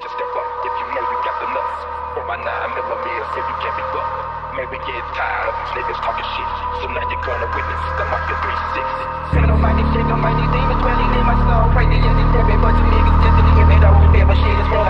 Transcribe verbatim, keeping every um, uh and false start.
you step up if you know you got the nuts. For my nine millimeters, if you can't be bucked. Man, we get tired of these niggas talking shit, so now you're gonna witness the Mafia three sixty. Seven on my dick, shit on my dick, demons dwelling in my soul. Crazy as this every bunch of niggas just to hear me, don't ever shit is wrong.